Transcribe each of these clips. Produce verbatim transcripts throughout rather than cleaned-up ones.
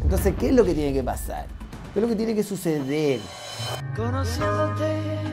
Entonces, ¿qué es lo que tiene que pasar? ¿Qué es lo que tiene que suceder? Conociéndote.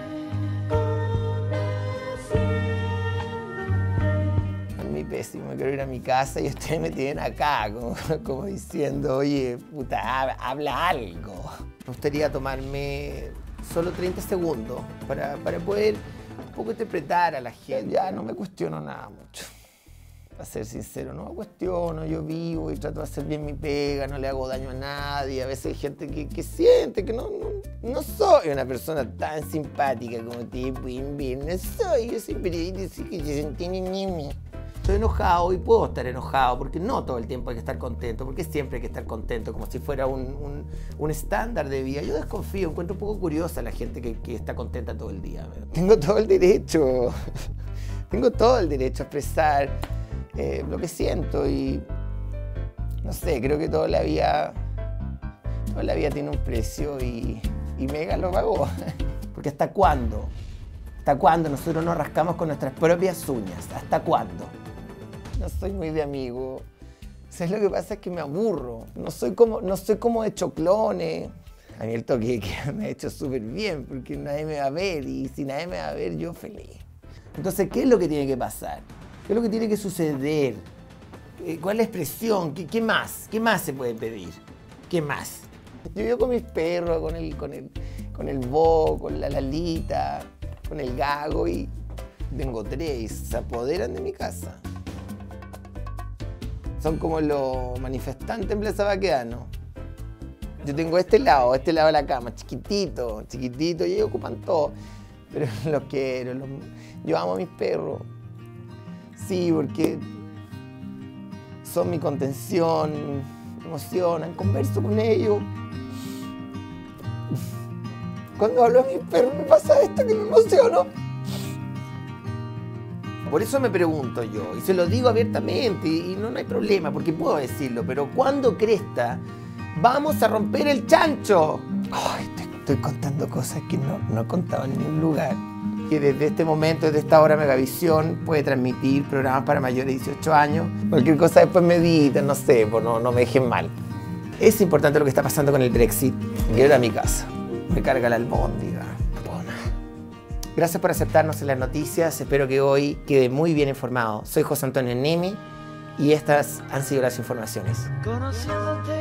A mí pésimo, quiero ir a mi casa y ustedes me tienen acá, como, como diciendo, oye, puta, habla algo. Me gustaría tomarme solo treinta segundos para, para poder un poco interpretar a la gente. Ya no me cuestiono nada mucho. Para ser sincero, no me cuestiono, yo vivo y trato de hacer bien mi pega, no le hago daño a nadie. A veces hay gente que, que siente que no, no, no soy una persona tan simpática como tipo, bien, no soy, yo soy periodista y que se entiende ni mí. Estoy enojado y puedo estar enojado porque no todo el tiempo hay que estar contento, porque siempre hay que estar contento, como si fuera un, un, un estándar de vida. Yo desconfío, encuentro un poco curiosa la gente que, que está contenta todo el día. Tengo todo el derecho, tengo todo el derecho a expresar eh, lo que siento y no sé, creo que toda la vida, toda la vida tiene un precio y, y Mega lo pagó. Porque ¿hasta cuándo? ¿Hasta cuándo nosotros nos rascamos con nuestras propias uñas? ¿Hasta cuándo? No soy muy de amigo. ¿Sabes lo que pasa? Es que me aburro. No soy como, no soy como de choclones. A mí el toque que me ha hecho súper bien porque nadie me va a ver y si nadie me va a ver, yo feliz. Entonces, ¿qué es lo que tiene que pasar? ¿Qué es lo que tiene que suceder? ¿Cuál es la expresión? ¿Qué, qué más? ¿Qué más se puede pedir? ¿Qué más? Yo vivo con mis perros, con el, con el, con el Bo, con la Lalita, con el Gago y tengo tres, se apoderan de mi casa. Son como los manifestantes en Plaza Baquedano. Yo tengo este lado, este lado de la cama, chiquitito, chiquitito, y ellos ocupan todo. Pero los quiero, los... yo amo a mis perros. Sí, porque son mi contención, me emocionan, converso con ellos. Cuando hablo a mis perros me pasa esto que me emociono. Por eso me pregunto yo, y se lo digo abiertamente, y no, no hay problema, porque puedo decirlo, pero ¿cuándo cresta vamos a romper el chancho? Ay, te estoy contando cosas que no, no he contado en ningún lugar. Que desde este momento, desde esta hora, Megavisión puede transmitir programas para mayores de dieciocho años. Cualquier cosa después me editan, no sé, pues no, no me dejen mal. Es importante lo que está pasando con el Brexit. Quiero ir a mi casa. Me carga la albóndiga. Gracias por aceptarnos en las noticias. Espero que hoy quede muy bien informado. Soy José Antonio Nemi y estas han sido las informaciones. Conociéndote.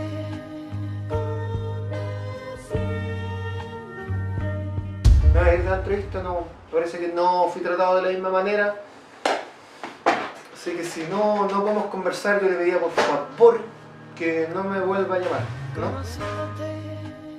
No, es de altruista, no. Parece que no fui tratado de la misma manera. Así que si no, no podemos conversar, yo le pediría por favor que no me vuelva a llamar, ¿no?